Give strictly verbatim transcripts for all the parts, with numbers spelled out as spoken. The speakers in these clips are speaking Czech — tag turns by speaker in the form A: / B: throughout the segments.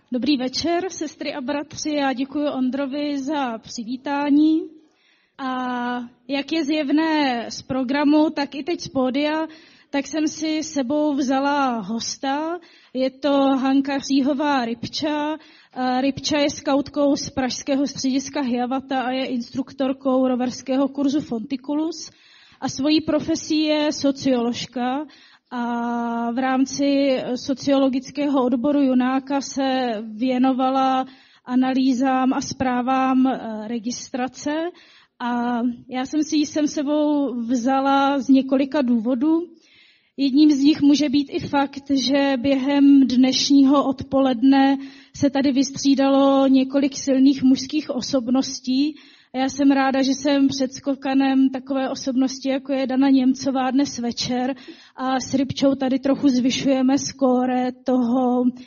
A: Dobrý večer, sestry a bratři, já děkuji Ondrovi za přivítání. A jak je zjevné z programu, tak i teď z pódia, tak jsem si sebou vzala hosta. Je to Hanka Říhová Rybča. Rybča je skautkou z pražského střediska Hiawatha a je instruktorkou roverského kurzu Fonticulus. A svojí profesí je socioložka. A v rámci sociologického odboru Junáka se věnovala analýzám a zprávám registrace. A já jsem si ji sem sebou vzala z několika důvodů. Jedním z nich může být i fakt, že během dnešního odpoledne se tady vystřídalo několik silných mužských osobností. A já jsem ráda, že jsem před skokanem takové osobnosti, jako je Dana Němcová dnes večer, a s Rybčou tady trochu zvyšujeme skóre toho uh,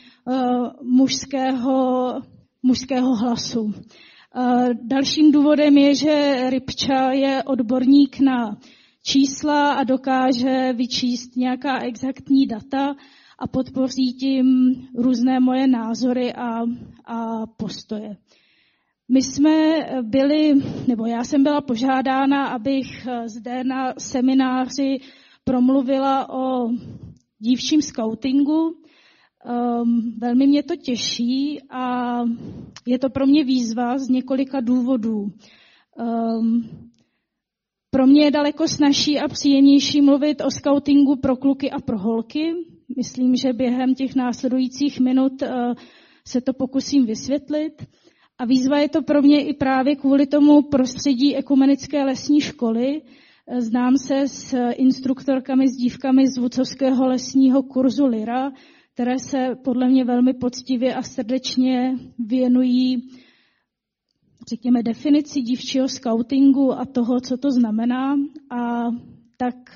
A: mužského, mužského hlasu. Uh, dalším důvodem je, že Rybča je odborník na čísla a dokáže vyčíst nějaká exaktní data a podpoří tím různé moje názory a, a postoje. My jsme byli, nebo já jsem byla požádána, abych zde na semináři promluvila o dívčím skautingu. Um, velmi mě to těší a je to pro mě výzva z několika důvodů. Um, pro mě je daleko snazší a příjemnější mluvit o skautingu pro kluky a pro holky. Myslím, že během těch následujících minut uh, se to pokusím vysvětlit. A výzva je to pro mě i právě kvůli tomu prostředí ekumenické lesní školy. Znám se s instruktorkami, s dívkami z Vucovského lesního kurzu Lyra, které se podle mě velmi poctivě a srdečně věnují, řekněme, definici dívčího skautingu a toho, co to znamená. A tak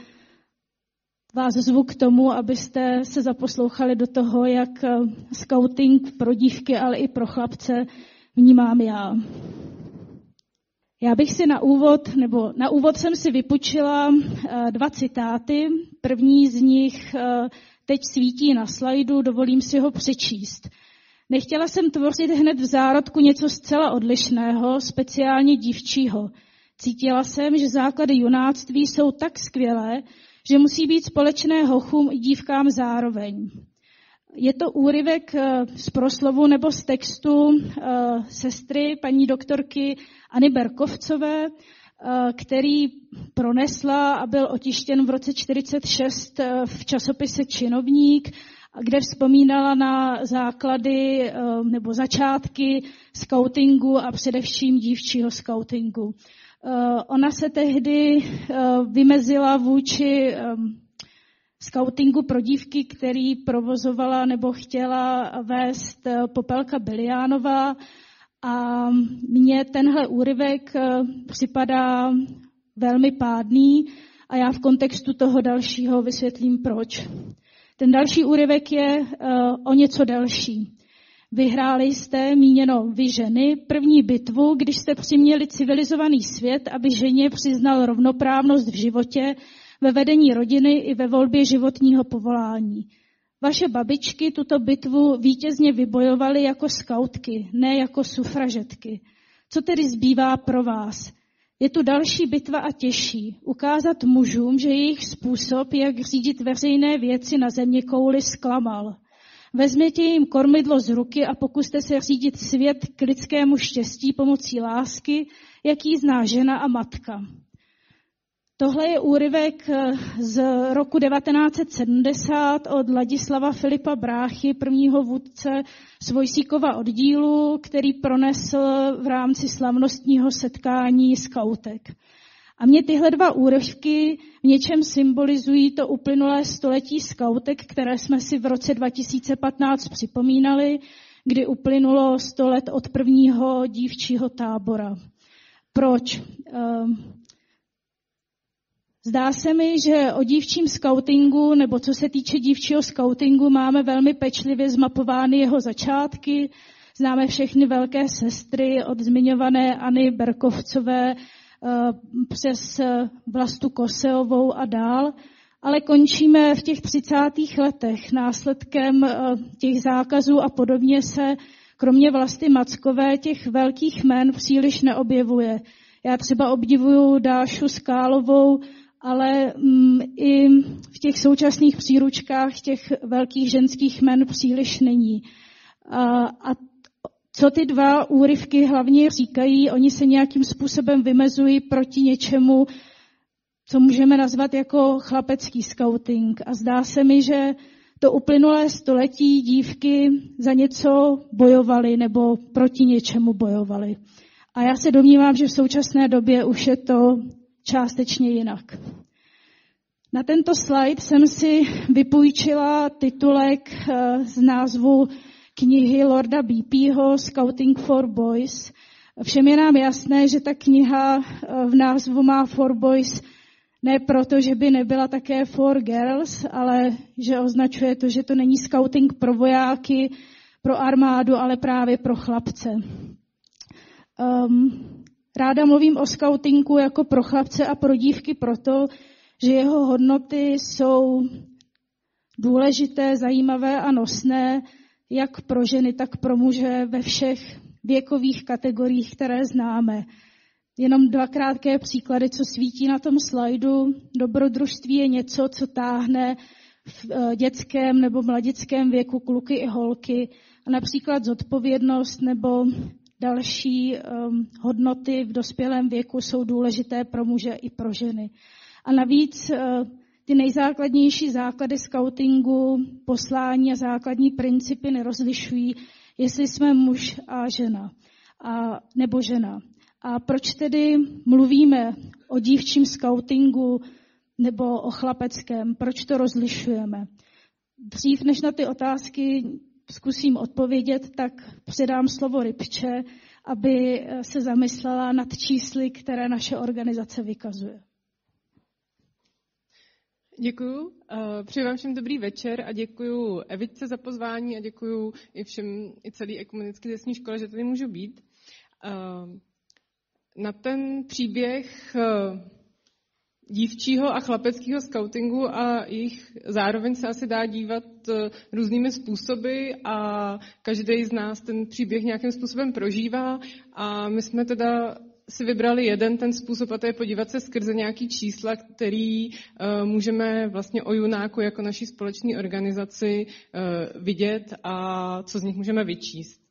A: vás zvu k tomu, abyste se zaposlouchali do toho, jak skauting pro dívky, ale i pro chlapce vnímám já. Já bych si na úvod, nebo na úvod jsem si vypučila dva citáty. První z nich teď svítí na slajdu, dovolím si ho přečíst. Nechtěla jsem tvořit hned v zárodku něco zcela odlišného, speciálně dívčího. Cítila jsem, že základy junáctví jsou tak skvělé, že musí být společné hochům i dívkám zároveň. Je to úryvek z proslovu nebo z textu uh, sestry paní doktorky Anny Berkovcové, uh, který pronesla a byl otištěn v roce čtyřicet šest uh, v časopise Činovník, kde vzpomínala na základy uh, nebo začátky skautingu a především dívčího skautingu. Uh, ona se tehdy uh, vymezila vůči um, skautingu pro dívky, který provozovala nebo chtěla vést Popelka Biliánová. A mně tenhle úryvek připadá velmi pádný a já v kontextu toho dalšího vysvětlím proč. Ten další úryvek je o něco delší. Vyhráli jste, míněno vy ženy, první bitvu, když jste přiměli civilizovaný svět, aby ženě přiznal rovnoprávnost v životě, ve vedení rodiny i ve volbě životního povolání. Vaše babičky tuto bitvu vítězně vybojovaly jako skautky, ne jako sufražetky. Co tedy zbývá pro vás? Je tu další bitva a těžší. Ukázat mužům, že jejich způsob, jak řídit veřejné věci na zeměkouli, zklamal. Vezměte jim kormidlo z ruky a pokuste se řídit svět k lidskému štěstí pomocí lásky, jaký zná žena a matka. Tohle je úryvek z roku devatenáct set sedmdesát od Ladislava Filipa Bráchy, prvního vůdce Svojsíkova oddílu, který pronesl v rámci slavnostního setkání skautek. A mě tyhle dva úryvky v něčem symbolizují to uplynulé století skautek, které jsme si v roce dva tisíce patnáct připomínali, kdy uplynulo sto let od prvního dívčího tábora. Proč? Zdá se mi, že o dívčím skautingu, nebo co se týče dívčího skautingu, máme velmi pečlivě zmapovány jeho začátky. Známe všechny velké sestry od zmiňované Anny Berkovcové přes Vlastu Koseovou a dál. ale končíme v těch třicátých letech. Následkem těch zákazů a podobně se kromě Vlasty Mackové těch velkých jmen příliš neobjevuje. Já třeba obdivuju Dášu Skálovou, ale mm, i v těch současných příručkách těch velkých ženských jmen příliš není. A, a co ty dva úryvky hlavně říkají, oni se nějakým způsobem vymezují proti něčemu, co můžeme nazvat jako chlapecký skauting. A zdá se mi, že to uplynulé století dívky za něco bojovaly nebo proti něčemu bojovaly. A já se domnívám, že v současné době už je to částečně jinak. Na tento slide jsem si vypůjčila titulek z názvu knihy Lorda Beepeho Scouting for Boys. Všem je nám jasné, že ta kniha v názvu má For Boys ne proto, že by nebyla také For Girls, ale že označuje to, že to není scouting pro vojáky, pro armádu, ale právě pro chlapce. Um, ráda mluvím o skautingu jako pro chlapce a pro dívky proto, že jeho hodnoty jsou důležité, zajímavé a nosné jak pro ženy, tak pro muže ve všech věkových kategoriích, které známe. Jenom dva krátké příklady, co svítí na tom slajdu. Dobrodružství je něco, co táhne v dětském nebo mladickém věku kluky i holky. A například zodpovědnost nebo další um, hodnoty v dospělém věku jsou důležité pro muže i pro ženy. A navíc uh, ty nejzákladnější základy skautingu, poslání a základní principy nerozlišují, jestli jsme muž a žena, a, nebo žena. A proč tedy mluvíme o dívčím skautingu nebo o chlapeckém? Proč to rozlišujeme? Dřív, než na ty otázky zkusím odpovědět, tak předám slovo Ripče, aby se zamyslela nad čísly, které naše organizace vykazuje.
B: Děkuju. Přeji vám všem dobrý večer a děkuju Evitce za pozvání a děkuju i všem, i celý ekumenické lesní škole, že tady můžu být. Na ten příběh dívčího a chlapeckého skautingu a jich zároveň se asi dá dívat různými způsoby a každý z nás ten příběh nějakým způsobem prožívá a my jsme teda si vybrali jeden ten způsob a to je podívat se skrze nějaký čísla, který uh, můžeme vlastně o Junáku jako naší společné organizaci uh, vidět a co z nich můžeme vyčíst.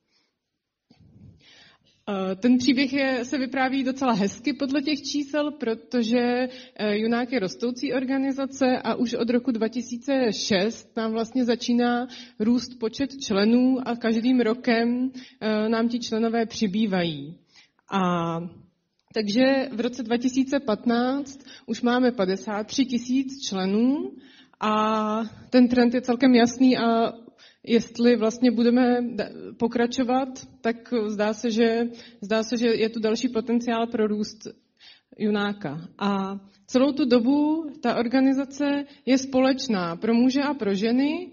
B: Ten příběh je, se vypráví docela hezky podle těch čísel, protože Junák je rostoucí organizace a už od roku dva tisíce šest nám vlastně začíná růst počet členů a každým rokem nám ti členové přibývají. A takže v roce dva tisíce patnáct už máme padesát tři tisíc členů a ten trend je celkem jasný a jestli vlastně budeme pokračovat, tak zdá se, že, zdá se, že je tu další potenciál pro růst Junáka. A celou tu dobu ta organizace je společná pro muže a pro ženy.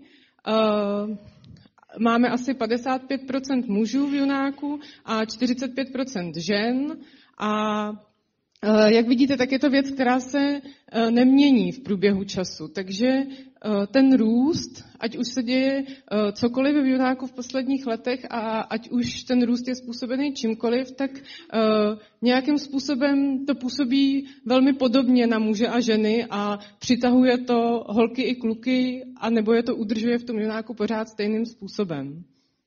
B: Máme asi padesát pět procent mužů v Junáku a čtyřicet pět procent žen. A jak vidíte, tak je to věc, která se nemění v průběhu času. Takže ten růst, ať už se děje cokoliv v Junáku v posledních letech a ať už ten růst je způsobený čímkoliv, tak nějakým způsobem to působí velmi podobně na muže a ženy a přitahuje to holky i kluky a nebo je to udržuje v tom Junáku pořád stejným způsobem.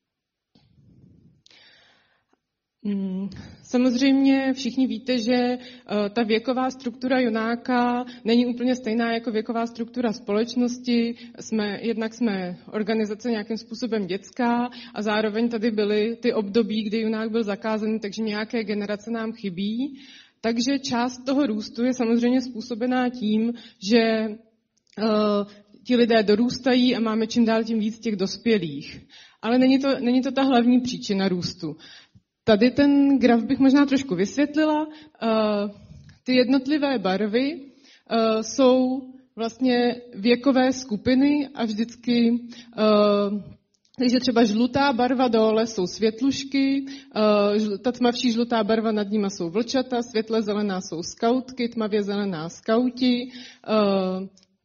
B: Samozřejmě všichni víte, že ta věková struktura Junáka není úplně stejná jako věková struktura společnosti. Jsme, jednak jsme organizace nějakým způsobem dětská a zároveň tady byly ty období, kdy Junák byl zakázaný, takže nějaké generace nám chybí. Takže část toho růstu je samozřejmě způsobená tím, že uh, ti lidé dorůstají a máme čím dál tím víc těch dospělých. Ale není to, není to ta hlavní příčina růstu. Tady ten graf bych možná trošku vysvětlila. Ty jednotlivé barvy jsou vlastně věkové skupiny a vždycky, takže třeba žlutá barva dole jsou světlušky, ta tmavší žlutá barva nad nima jsou vlčata, světle zelená jsou skautky, tmavě zelená skauti,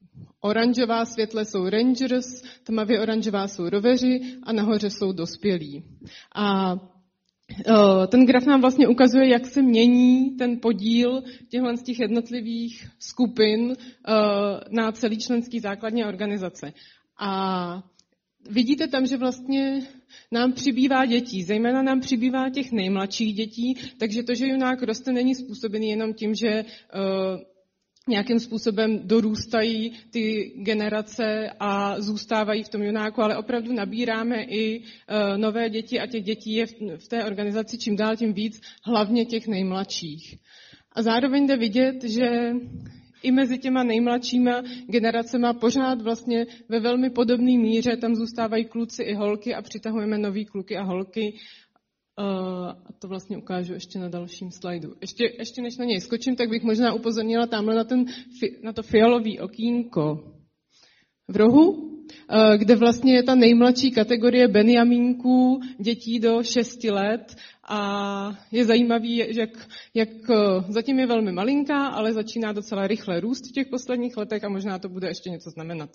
B: oranžová světle jsou rangers, tmavě oranžová jsou roveři a nahoře jsou dospělí. A ten graf nám vlastně ukazuje, jak se mění ten podíl těchto z těch jednotlivých skupin na celý členský základní organizace. A vidíte tam, že vlastně nám přibývá dětí, zejména nám přibývá těch nejmladších dětí, takže to, že junák roste, není způsobený jenom tím, že nějakým způsobem dorůstají ty generace a zůstávají v tom junáku, ale opravdu nabíráme i uh, nové děti a těch dětí je v, v té organizaci čím dál tím víc, hlavně těch nejmladších. A zároveň jde vidět, že i mezi těma nejmladšíma generacema pořád vlastně ve velmi podobné míře tam zůstávají kluci i holky a přitahujeme nový kluky a holky. Uh, a to vlastně ukážu ještě na dalším slajdu. Ještě, ještě než na něj skočím, tak bych možná upozornila tamhle na, ten, na to fialový okýnko v rohu, uh, kde vlastně je ta nejmladší kategorie benjamínků, dětí do šesti let. A je zajímavý, jak, jak zatím je velmi malinká, ale začíná docela rychle růst v těch posledních letech a možná to bude ještě něco znamenat.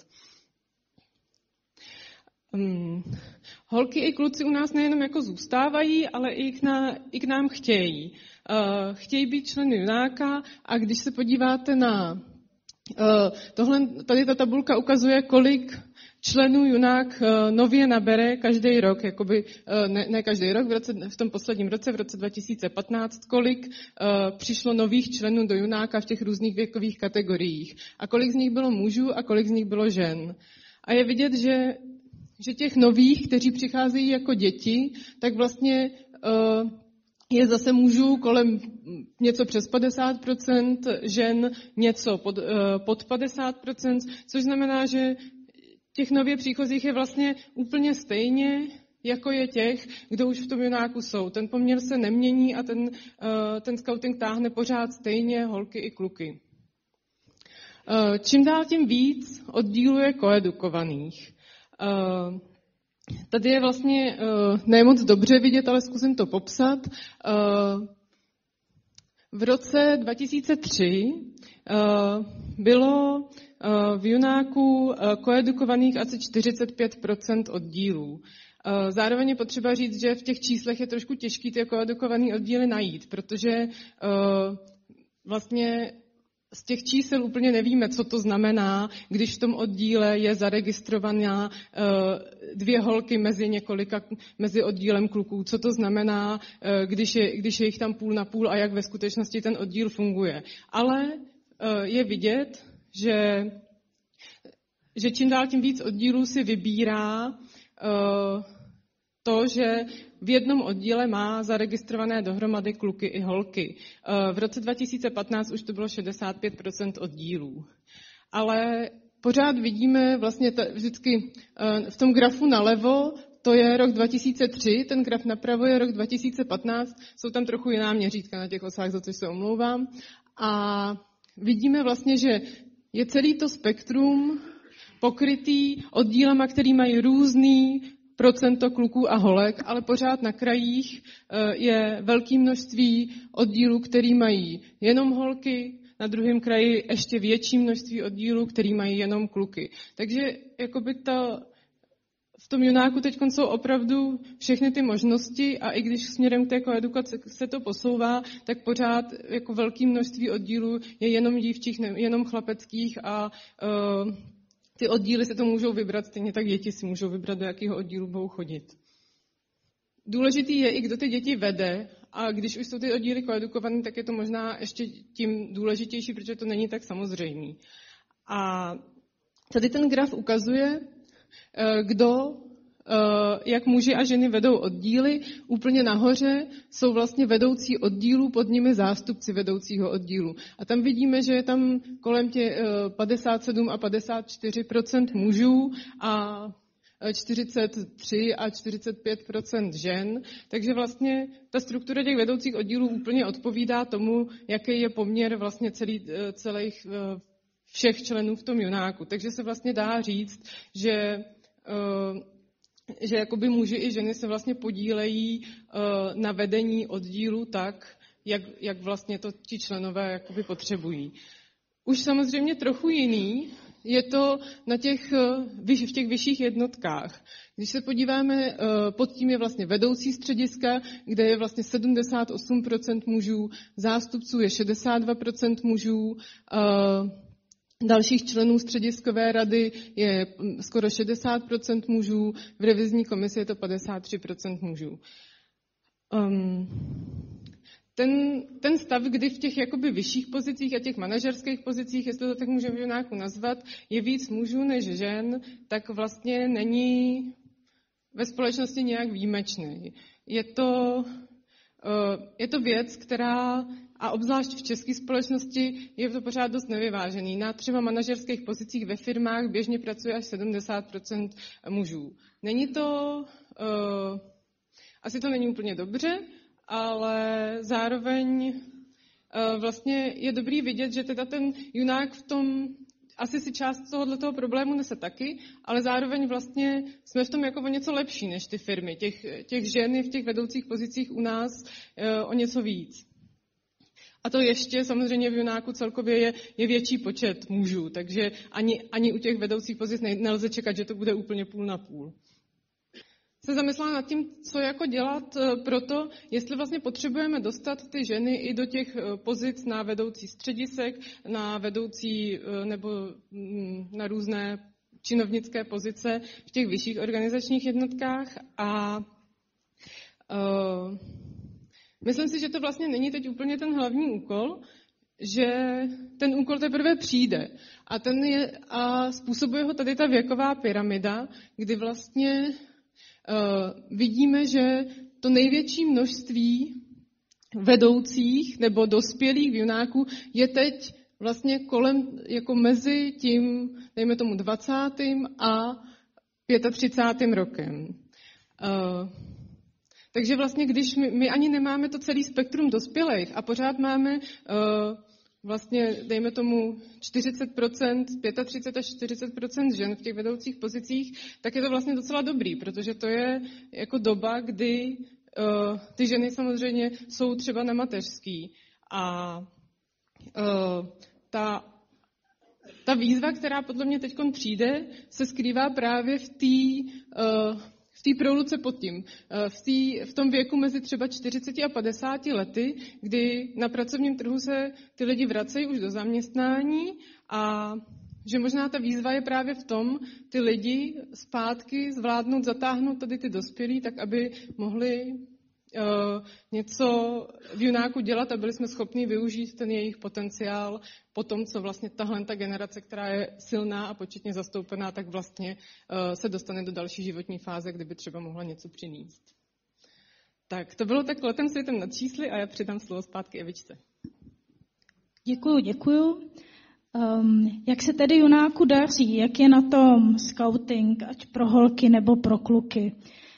B: Hmm. Holky i kluci u nás nejenom jako zůstávají, ale i k, ná, i k nám chtějí. Uh, chtějí být členy junáka a když se podíváte na uh, tohle, tady ta tabulka ukazuje, kolik členů junák uh, nově nabere každý rok, jakoby, uh, ne, ne každý rok, v, roce, v tom posledním roce, v roce dva tisíce patnáct, kolik uh, přišlo nových členů do junáka v těch různých věkových kategoriích. A kolik z nich bylo mužů a kolik z nich bylo žen. A je vidět, že že těch nových, kteří přicházejí jako děti, tak vlastně uh, je zase mužů kolem něco přes padesát procent, žen něco pod, uh, pod padesát procent, což znamená, že těch nově příchozích je vlastně úplně stejně, jako je těch, kdo už v tom junáku jsou. Ten poměr se nemění a ten, uh, ten scouting táhne pořád stejně holky i kluky. Uh, čím dál tím víc oddílů je koedukovaných. Uh, tady je vlastně uh, ne moc dobře vidět, ale zkusím to popsat. Uh, v roce dva tisíce tři uh, bylo uh, v junáku uh, koedukovaných asi čtyřicet pět procent oddílů. Uh, zároveň je potřeba říct, že v těch číslech je trošku těžký ty koedukované oddíly najít, protože uh, vlastně z těch čísel úplně nevíme, co to znamená, když v tom oddíle je zaregistrovaná uh, dvě holky mezi několika, mezi oddílem kluků. Co to znamená, uh, když, je, když je jich tam půl na půl a jak ve skutečnosti ten oddíl funguje. Ale uh, je vidět, že, že čím dál tím víc oddílů si vybírá uh, to, že v jednom oddíle má zaregistrované dohromady kluky i holky. V roce dva tisíce patnáct už to bylo šedesát pět procent oddílů. Ale pořád vidíme vlastně ta, vždycky v tom grafu nalevo, to je rok dva tisíce tři, ten graf napravo je rok dva tisíce patnáct, jsou tam trochu jiná měřítka na těch osách, za což se omlouvám. A vidíme vlastně, že je celý to spektrum pokrytý oddílama, který mají různý procento kluků a holek, ale pořád na krajích je velké množství oddílů, který mají jenom holky, na druhém kraji ještě větší množství oddílů, který mají jenom kluky. Takže jakoby ta, v tom junáku teď jsou opravdu všechny ty možnosti a i když směrem k té koedukaci se to posouvá, tak pořád jako velké množství oddílů je jenom dívčích, jenom chlapeckých a uh, ty oddíly si to můžou vybrat, stejně tak děti si můžou vybrat, do jakého oddílu budou chodit. Důležitý je i, kdo ty děti vede a když už jsou ty oddíly koedukované, tak je to možná ještě tím důležitější, protože to není tak samozřejmý. A tady ten graf ukazuje, kdo, jak muži a ženy vedou oddíly. Úplně nahoře jsou vlastně vedoucí oddílů, pod nimi zástupci vedoucího oddílu. A tam vidíme, že je tam kolem tě padesát sedm a padesát čtyři procent mužů a čtyřicet tři a čtyřicet pět procent žen. Takže vlastně ta struktura těch vedoucích oddílů úplně odpovídá tomu, jaký je poměr vlastně celý, celých všech členů v tom junáku. Takže se vlastně dá říct, že že jakoby muži i ženy se vlastně podílejí uh, na vedení oddílu tak, jak, jak vlastně to ti členové jakoby potřebují. Už samozřejmě trochu jiný je to na těch, v těch vyšších jednotkách. Když se podíváme, pod tím je vlastně vedoucí střediska, kde je vlastně sedmdesát osm procent mužů, zástupců je šedesát dva procent mužů, dalších členů střediskové rady je skoro šedesát procent mužů, v revizní komisi je to padesát tři procent mužů. Um, ten, ten stav, kdy v těch jakoby vyšších pozicích a těch manažerských pozicích, jestli to tak můžeme nějakou nazvat, je víc mužů než žen, tak vlastně není ve společnosti nějak výjimečný. Je to, uh, je to věc, která, a obzvlášť v české společnosti, je to pořád dost nevyvážený. Na třeba manažerských pozicích ve firmách běžně pracuje až sedmdesát procent mužů. Není to, uh, asi to není úplně dobře, ale zároveň uh, vlastně je dobrý vidět, že teda ten junák v tom, asi si část tohoto problému nese taky, ale zároveň vlastně jsme v tom jako o něco lepší než ty firmy. Těch, těch žen je v těch vedoucích pozicích u nás uh, o něco víc. A to ještě samozřejmě v junáku celkově je, je větší počet mužů, takže ani, ani u těch vedoucích pozic nelze čekat, že to bude úplně půl na půl. Se zamyslela nad tím, co jako dělat pro to, jestli vlastně potřebujeme dostat ty ženy i do těch pozic na vedoucí středisek, na vedoucí nebo na různé činovnické pozice v těch vyšších organizačních jednotkách. A uh, myslím si, že to vlastně není teď úplně ten hlavní úkol, že ten úkol teprve přijde. A, ten je, a způsobuje ho tady ta věková pyramida, kdy vlastně uh, vidíme, že to největší množství vedoucích nebo dospělých junáků je teď vlastně kolem, jako mezi tím, dejme tomu dvacátým a třicátým pátým rokem. Uh, takže vlastně, když my, my ani nemáme to celý spektrum dospělých a pořád máme uh, vlastně, dejme tomu, čtyřicet procent, třicet pět až čtyřicet procent žen v těch vedoucích pozicích, tak je to vlastně docela dobrý, protože to je jako doba, kdy uh, ty ženy samozřejmě jsou třeba na mateřský. A uh, ta, ta výzva, která podle mě teď přijde, se skrývá právě v té uh, v té proluce pod tím, v, tý, v tom věku mezi třeba čtyřiceti a padesáti lety, kdy na pracovním trhu se ty lidi vracejí už do zaměstnání a že možná ta výzva je právě v tom, ty lidi zpátky zvládnout, zatáhnout tady ty dospělí, tak aby mohli uh, něco v junáku dělat a byli jsme schopni využít ten jejich potenciál po tom, co vlastně tahle ta generace, která je silná a početně zastoupená, tak vlastně uh, se dostane do další životní fáze, kdyby třeba mohla něco přinést. Tak to bylo tak letem světem nad čísly a já předám slovo zpátky Evičce.
A: Děkuju, děkuju. Um, jak se tedy junáku daří? Jak je na tom scouting, ať pro holky nebo pro kluky?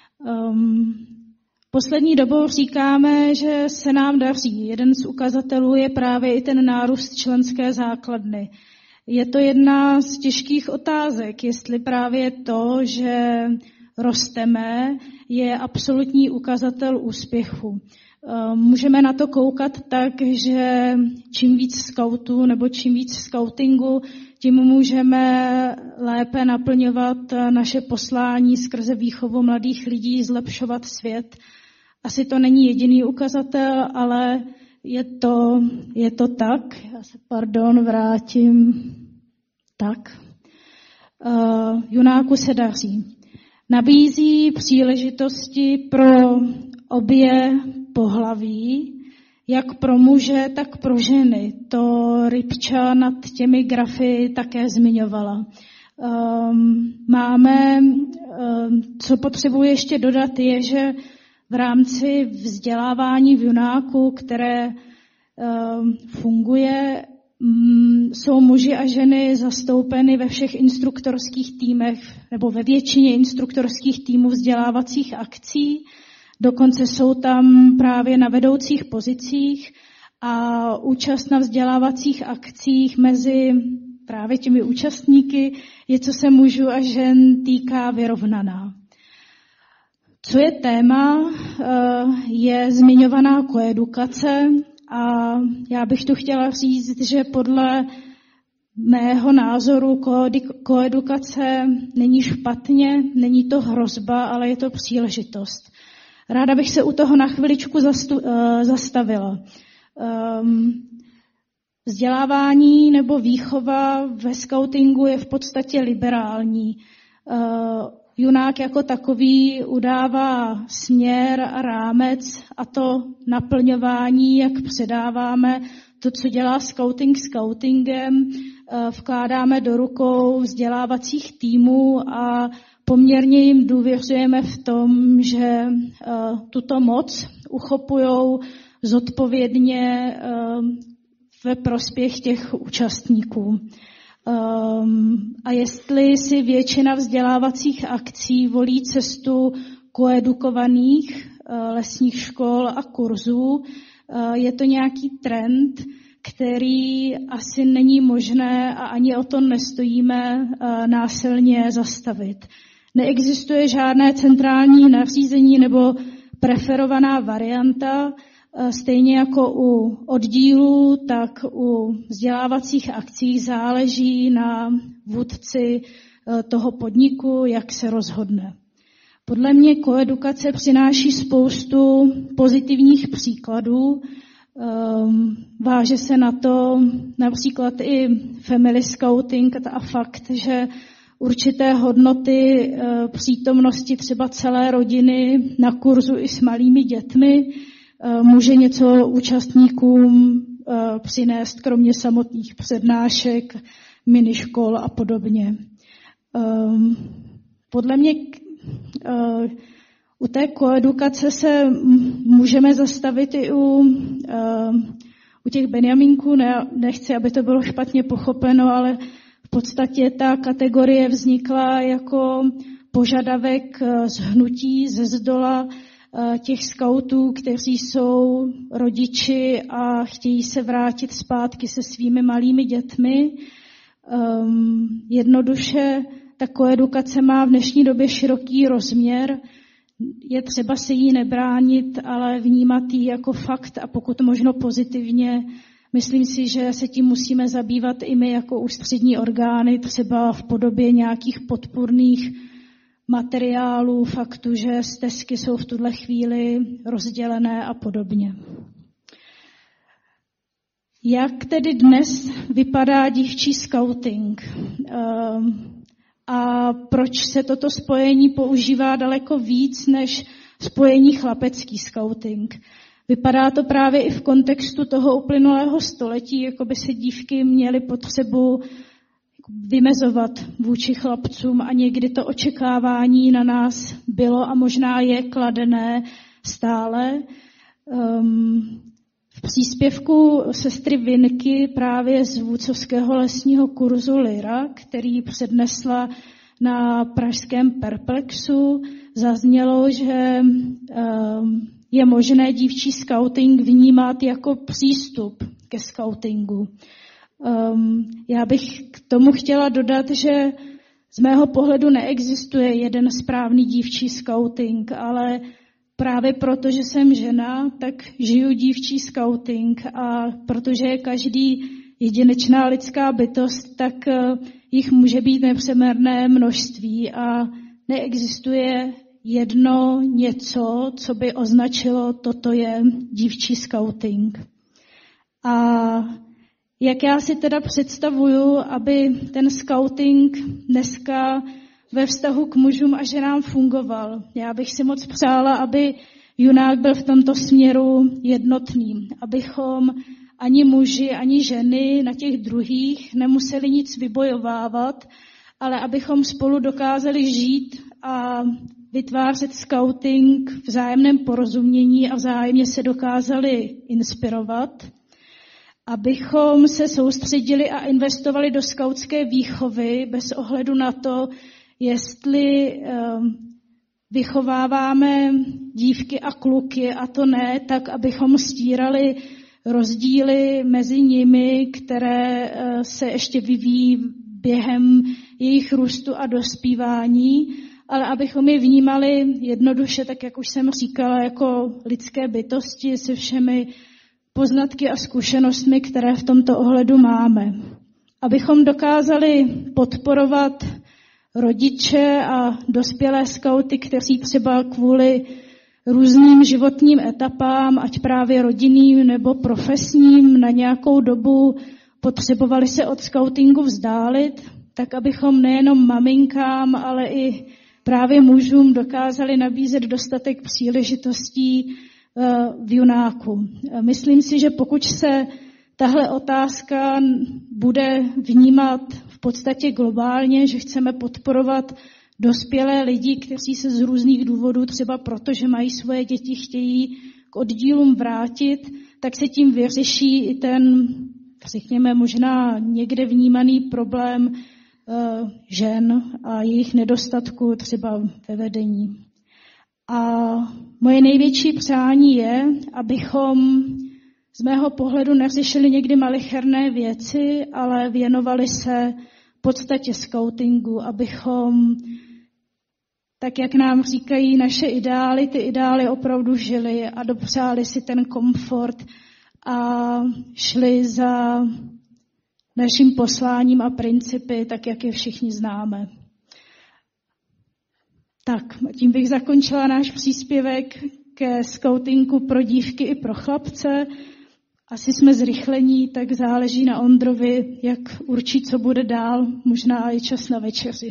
A: Um, Poslední dobou říkáme, že se nám daří. Jeden z ukazatelů je právě i ten nárůst členské základny. Je to jedna z těžkých otázek, jestli právě to, že rosteme, je absolutní ukazatel úspěchu. Můžeme na to koukat tak, že čím víc skautů nebo čím víc skautingu, tím můžeme lépe naplňovat naše poslání skrze výchovu mladých lidí, zlepšovat svět. Asi to není jediný ukazatel, ale je to, je to tak. Já se, pardon, vrátím. Tak. Uh, junáku se daří. Nabízí příležitosti pro obě pohlaví, jak pro muže, tak pro ženy. To Ripča nad těmi grafy také zmiňovala. Um, máme, um, co potřebuji ještě dodat, je, že v rámci vzdělávání v junáku, které um, funguje, um, jsou muži a ženy zastoupeny ve všech instruktorských týmech nebo ve většině instruktorských týmů vzdělávacích akcí. Dokonce jsou tam právě na vedoucích pozicích a účast na vzdělávacích akcích mezi právě těmi účastníky je, co se mužů a žen týká, vyrovnaná. Co je téma, je zmiňovaná koedukace a já bych tu chtěla říct, že podle mého názoru koedukace není špatně, není to hrozba, ale je to příležitost. Ráda bych se u toho na chviličku zastu, uh, zastavila. Um, vzdělávání nebo výchova ve skautingu je v podstatě liberální. Uh, junák jako takový udává směr a rámec a to naplňování, jak předáváme to, co dělá skauting skautingem, vkládáme do rukou vzdělávacích týmů a poměrně jim důvěřujeme v tom, že tuto moc uchopujou zodpovědně ve prospěch těch účastníků. A jestli si většina vzdělávacích akcí volí cestu koedukovaných lesních škol a kurzů, je to nějaký trend, který asi není možné a ani o to nestojíme násilně zastavit. Neexistuje žádné centrální nařízení nebo preferovaná varianta, stejně jako u oddílů, tak u vzdělávacích akcí záleží na vůdci toho podniku, jak se rozhodne. Podle mě koedukace přináší spoustu pozitivních příkladů. Váže se na to například i family scouting a fakt, že určité hodnoty přítomnosti třeba celé rodiny na kurzu i s malými dětmi může něco účastníkům přinést, kromě samotných přednášek, miniškol a podobně. Podle mě u té koedukace se můžeme zastavit i u, u těch benjamínků. Ne, nechci, aby to bylo špatně pochopeno, ale v podstatě ta kategorie vznikla jako požadavek z hnutí ze zdola těch skautů, kteří jsou rodiči a chtějí se vrátit zpátky se svými malými dětmi. Um, jednoduše ta koedukace má v dnešní době široký rozměr. Je třeba se jí nebránit, ale vnímat ji jako fakt a pokud možno pozitivně. Myslím si, že se tím musíme zabývat i my jako ústřední orgány, třeba v podobě nějakých podpůrných materiálů, faktu, že stezky jsou v tuhle chvíli rozdělené a podobně. Jak tedy dnes vypadá dívčí skauting? A proč se toto spojení používá daleko víc než spojení chlapecký skauting? Vypadá to právě i v kontextu toho uplynulého století, jako by se dívky měly potřebu vymezovat vůči chlapcům a někdy to očekávání na nás bylo a možná je kladené stále. Um, v příspěvku sestry Vinky právě z vůdcovského lesního kurzu Lyra, který přednesla na pražském Perplexu, zaznělo, že um, je možné dívčí skauting vnímat jako přístup ke skautingu. Um, já bych k tomu chtěla dodat, že z mého pohledu neexistuje jeden správný dívčí skauting, ale právě proto, že jsem žena, tak žiju dívčí skauting a protože je každý jedinečná lidská bytost, tak uh, jich může být nepřemerné množství a neexistuje jedno něco, co by označilo, toto je dívčí skauting. A jak já si teda představuju, aby ten skauting dneska ve vztahu k mužům a ženám fungoval? Já bych si moc přála, aby junák byl v tomto směru jednotný, abychom ani muži, ani ženy na těch druhých nemuseli nic vybojovávat, ale abychom spolu dokázali žít a vytvářet skauting v vzájemném porozumění a vzájemně se dokázali inspirovat, abychom se soustředili a investovali do skautské výchovy bez ohledu na to, jestli um, vychováváme dívky a kluky, a to ne tak, abychom stírali rozdíly mezi nimi, které uh, se ještě vyvíjí během jejich růstu a dospívání, ale abychom je vnímali jednoduše, tak jak už jsem říkala, jako lidské bytosti se všemi poznatky a zkušenostmi, které v tomto ohledu máme. abychom dokázali podporovat rodiče a dospělé skauty, kteří třeba kvůli různým životním etapám, ať právě rodinným nebo profesním, na nějakou dobu potřebovali se od skautingu vzdálit, tak abychom nejenom maminkám, ale i právě mužům dokázali nabízet dostatek příležitostí v Junáku. Myslím si, že pokud se tahle otázka bude vnímat v podstatě globálně, že chceme podporovat dospělé lidi, kteří se z různých důvodů, třeba proto, že mají svoje děti, chtějí k oddílům vrátit, tak se tím vyřeší i ten, řekněme, možná někde vnímaný problém uh, žen a jejich nedostatku třeba ve vedení. A moje největší přání je, abychom z mého pohledu neřešili někdy malicherné věci, ale věnovali se v podstatě skautingu, abychom, tak jak nám říkají naše ideály, ty ideály opravdu žili a dopřáli si ten komfort a šli za naším posláním a principy, tak jak je všichni známe. Tak, tím bych zakončila náš příspěvek ke skautingu pro dívky i pro chlapce. Asi jsme zrychlení, tak záleží na Ondrovi, jak určí, co bude dál, možná i čas na večeři.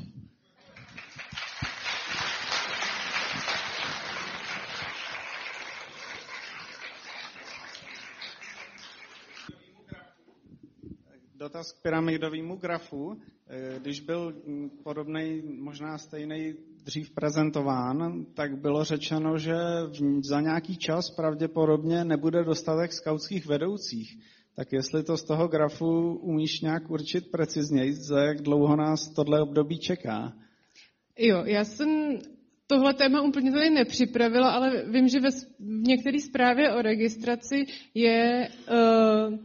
C: Dotaz k pyramidovému grafu. Když byl podobný, možná stejný dřív prezentován, tak bylo řečeno, že za nějaký čas pravděpodobně nebude dostatek skautských vedoucích. Tak jestli to z toho grafu umíš nějak určit precizněji, za jak dlouho nás tohle období čeká?
B: Jo, já jsem tohle téma úplně tady nepřipravila, ale vím, že ve, v některé zprávě o registraci je... Uh,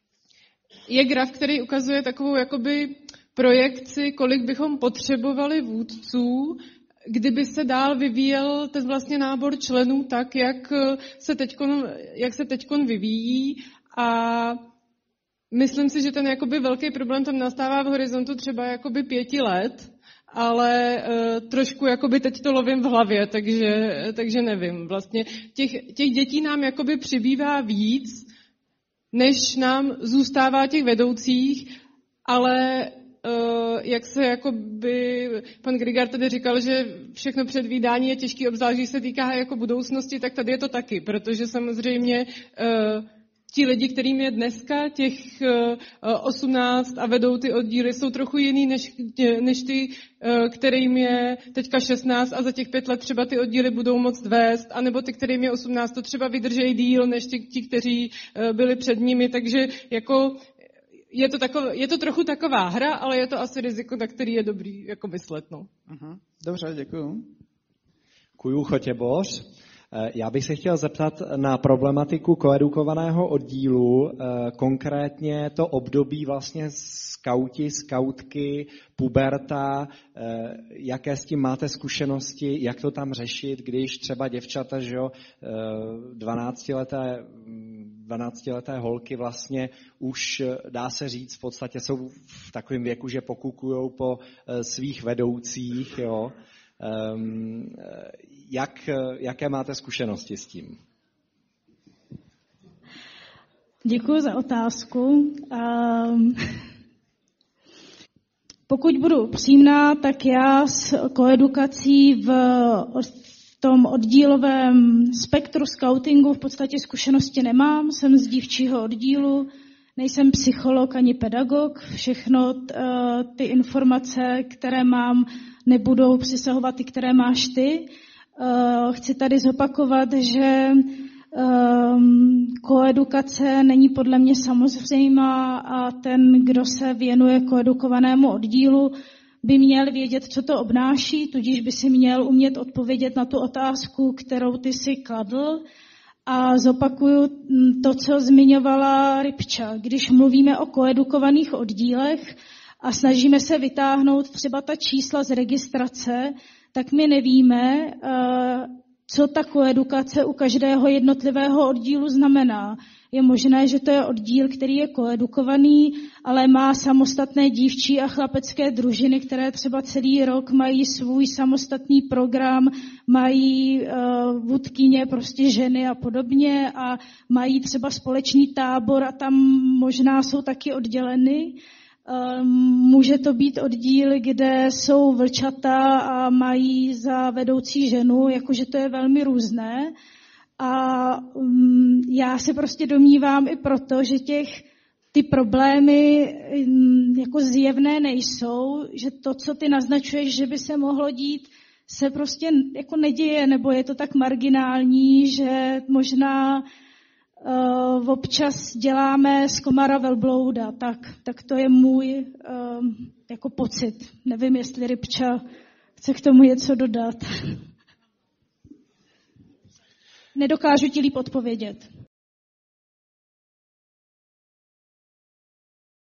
B: Je graf, který ukazuje takovou jakoby projekci, kolik bychom potřebovali vůdců, kdyby se dál vyvíjel ten vlastně nábor členů tak, jak se teďkon, jak se teďkon vyvíjí. A myslím si, že ten jakoby velký problém tam nastává v horizontu třeba jakoby pěti let, ale uh, trošku jakoby teď to lovím v hlavě, takže, takže nevím. Vlastně těch, těch dětí nám jakoby přibývá víc, než nám zůstává těch vedoucích, ale uh, jak se jakoby, pan Grigar tady říkal, že všechno předvídání je těžký, obzvlášť když se týká jako budoucnosti, tak tady je to taky, protože samozřejmě uh, ti lidi, kterým je dneska těch osmnáct a vedou ty oddíly, jsou trochu jiný než, než ty, kterým je teďka šestnáct a za těch pět let třeba ty oddíly budou moct vést, anebo ty, kterým je osmnáct, to třeba vydržejí díl než ti, ti kteří byli před nimi, takže jako je to, takové, je to trochu taková hra, ale je to asi riziko, na který je dobrý jako myslet. No.
C: Aha, dobře, děkuju.
D: Kuju Chotěboř. Já bych se chtěl zeptat na problematiku koedukovaného oddílu, konkrétně to období vlastně skauti, skautky, puberta, jaké s tím máte zkušenosti, jak to tam řešit, když třeba děvčata, že jo, dvanáctileté, dvanáctileté holky vlastně už, dá se říct, v podstatě jsou v takovém věku, že pokukujou po svých vedoucích, jo. Um, jak, jaké máte zkušenosti s tím?
A: Děkuji za otázku. Um, pokud budu upřímná, tak já s koedukací v, v tom oddílovém spektru skautingu v podstatě zkušenosti nemám. Jsem z dívčího oddílu, nejsem psycholog ani pedagog. Všechno t, ty informace, které mám, nebudou přesahovat ty, které máš ty. Chci tady zopakovat, že koedukace není podle mě samozřejmá a ten, kdo se věnuje koedukovanému oddílu, by měl vědět, co to obnáší, tudíž by si měl umět odpovědět na tu otázku, kterou ty si kladl. A zopakuju to, co zmiňovala Ripča. Když mluvíme o koedukovaných oddílech a snažíme se vytáhnout třeba ta čísla z registrace, tak my nevíme, co ta koedukace u každého jednotlivého oddílu znamená. Je možné, že to je oddíl, který je koedukovaný, ale má samostatné dívčí a chlapecké družiny, které třeba celý rok mají svůj samostatný program, mají uh, vůdkyně, prostě ženy a podobně a mají třeba společný tábor a tam možná jsou taky odděleny. Uh, může to být oddíl, kde jsou vlčata a mají za vedoucí ženu, jakože to je velmi různé. A um, já se prostě domnívám i proto, že těch ty problémy um, jako zjevné nejsou, že to, co ty naznačuješ, že by se mohlo dít, se prostě jako neděje, nebo je to tak marginální, že možná uh, občas děláme z komara velblouda, tak, tak to je můj um, jako pocit. Nevím, jestli Ripča chce k tomu něco dodat. Nedokážu ti líp odpovědět.